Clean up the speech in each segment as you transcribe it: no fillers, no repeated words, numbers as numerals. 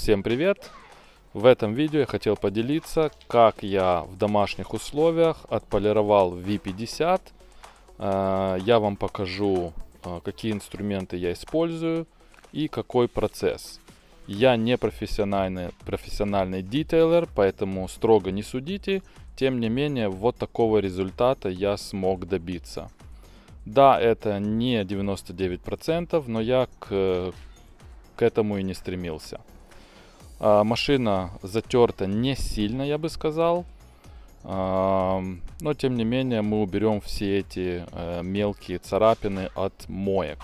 Всем привет! В этом видео я хотел поделиться, как я в домашних условиях отполировал V50. Я вам покажу, какие инструменты я использую и какой процесс. Я не профессиональный детейлер, поэтому строго не судите. Тем не менее, вот такого результата я смог добиться. Да, это не 99%, но я к этому и не стремился. Машина затерта не сильно, я бы сказал. Но тем не менее мы уберем все эти мелкие царапины от моек.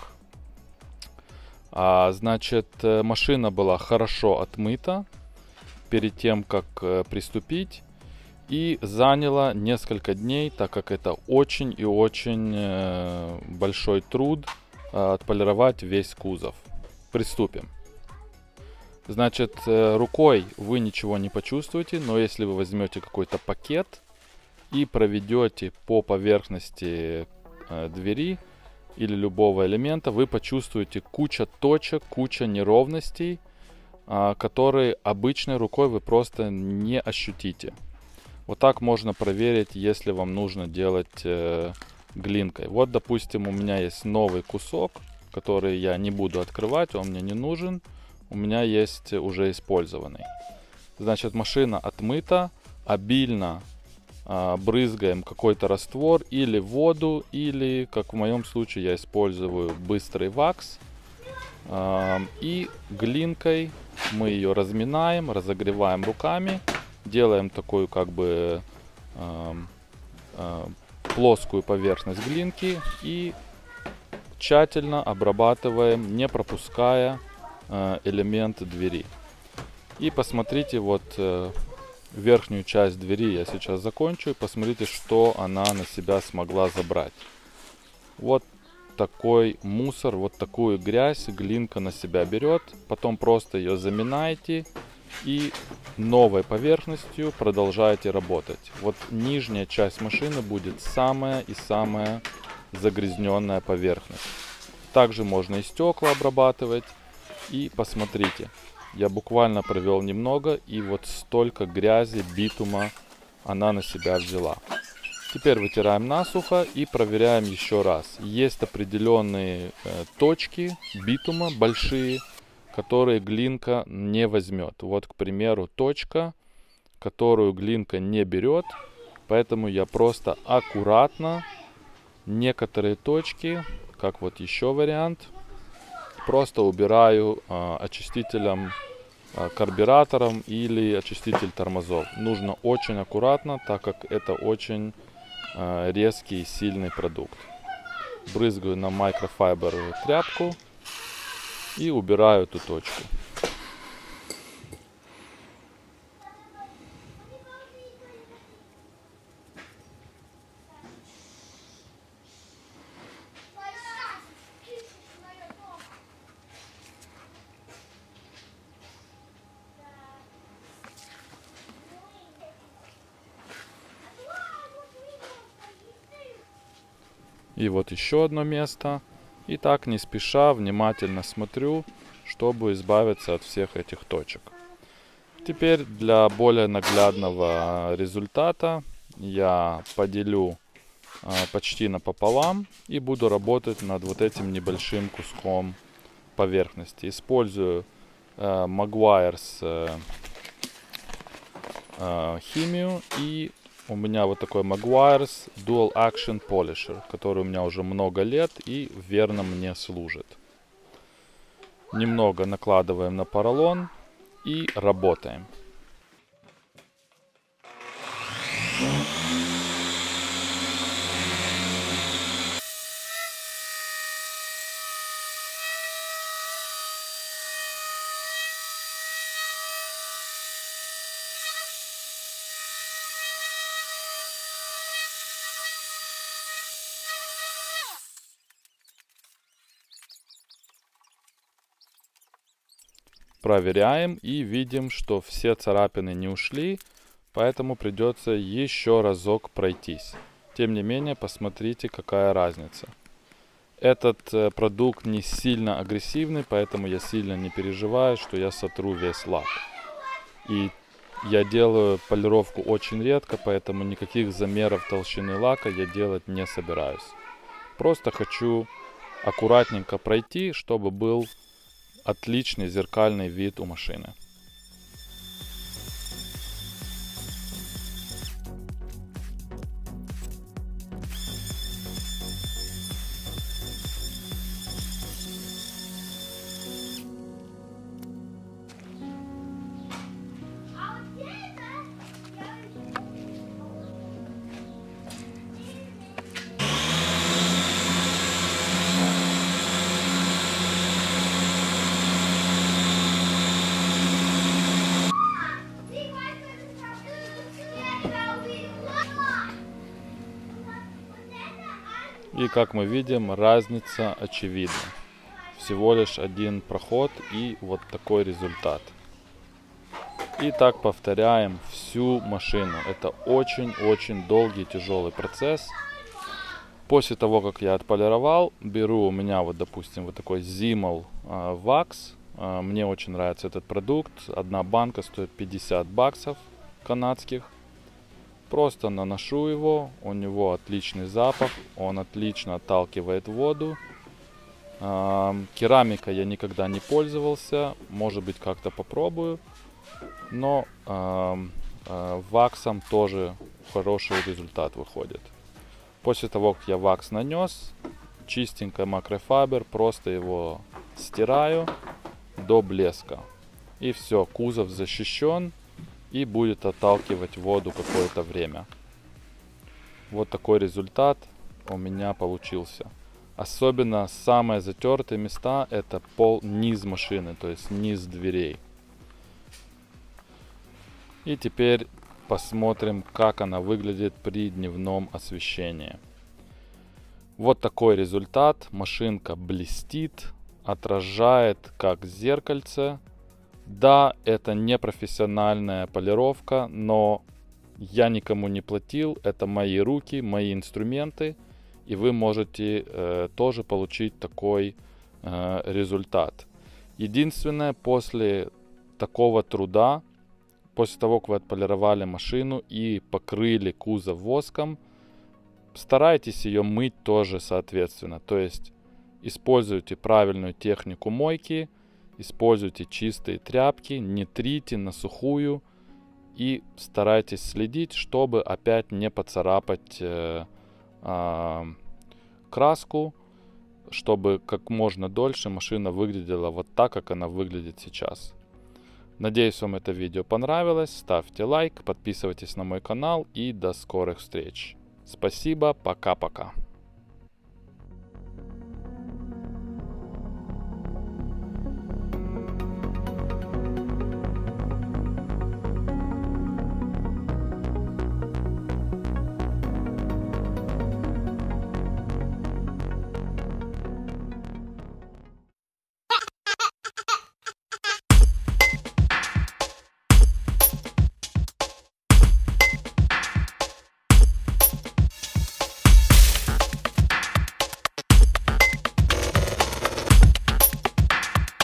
Значит, машина была хорошо отмыта перед тем, как приступить. И заняло несколько дней, так как это очень и очень большой труд отполировать весь кузов. Приступим. Значит, рукой вы ничего не почувствуете, но если вы возьмете какой-то пакет и проведете по поверхности двери или любого элемента, вы почувствуете куча точек, куча неровностей, которые обычной рукой вы просто не ощутите. Вот так можно проверить, если вам нужно делать глинкой. Вот, допустим, у меня есть новый кусок, который я не буду открывать, он мне не нужен. У меня есть уже использованный. Значит, машина отмыта, обильно брызгаем какой-то раствор или воду, или, как в моем случае, я использую быстрый вакс. И глинкой мы ее разминаем, разогреваем руками, делаем такую как бы плоскую поверхность глинки и тщательно обрабатываем, не пропуская элемент двери. И посмотрите, вот верхнюю часть двери я сейчас закончу. И посмотрите, что она на себя смогла забрать. Вот такой мусор, вот такую грязь глинка на себя берет. Потом просто ее заминаете и новой поверхностью продолжаете работать. Вот нижняя часть машины будет самая и самая загрязненная поверхность. Также можно и стекла обрабатывать. И посмотрите, я буквально провел немного, и вот столько грязи, битума она на себя взяла. Теперь вытираем насухо и проверяем еще раз. Есть определенные точки битума большие, которые глинка не возьмет. Вот, к примеру, точка, которую глинка не берет, поэтому я просто аккуратно некоторые точки, как вот еще вариант, просто убираю очистителем, карбюратором или очиститель тормозов. Нужно очень аккуратно, так как это очень резкий и сильный продукт. Брызгаю на микрофайбер тряпку и убираю эту точку. И вот еще одно место. И так не спеша, внимательно смотрю, чтобы избавиться от всех этих точек. Теперь для более наглядного результата я поделю почти напополам и буду работать над вот этим небольшим куском поверхности. Использую Meguiar's химию, и у меня вот такой Meguiar's Dual Action Polisher, который у меня уже много лет и верно мне служит. Немного накладываем на поролон и работаем. Проверяем и видим, что все царапины не ушли, поэтому придется еще разок пройтись. Тем не менее, посмотрите, какая разница. Этот продукт не сильно агрессивный, поэтому я сильно не переживаю, что я сотру весь лак. И я делаю полировку очень редко, поэтому никаких замеров толщины лака я делать не собираюсь. Просто хочу аккуратненько пройти, чтобы был отличный зеркальный вид у машины. И как мы видим, разница очевидна. Всего лишь один проход и вот такой результат. И так повторяем всю машину. Это очень-очень долгий тяжелый процесс. После того, как я отполировал, беру у меня вот, допустим, вот такой Zimal Wax. Мне очень нравится этот продукт. Одна банка стоит 50 баксов канадских. Просто наношу его, у него отличный запах, он отлично отталкивает воду. Керамика я никогда не пользовался, может быть как-то попробую, но ваксом тоже хороший результат выходит. После того, как я вакс нанес, чистенькой макрофабер, просто его стираю до блеска. И все, кузов защищен и будет отталкивать воду какое-то время. Вот такой результат у меня получился. Особенно самые затертые места — это низ машины, то есть низ дверей. И теперь посмотрим, как она выглядит при дневном освещении. Вот такой результат. Машинка блестит, отражает как зеркальце. Да, это не профессиональная полировка, но я никому не платил. Это мои руки, мои инструменты. И вы можете тоже получить такой результат. Единственное, после такого труда, после того, как вы отполировали машину и покрыли кузов воском, старайтесь ее мыть тоже соответственно. То есть используйте правильную технику мойки. Используйте чистые тряпки, не трите на сухую и старайтесь следить, чтобы опять не поцарапать краску, чтобы как можно дольше машина выглядела вот так, как она выглядит сейчас. Надеюсь, вам это видео понравилось. Ставьте лайк, подписывайтесь на мой канал и до скорых встреч. Спасибо, пока-пока.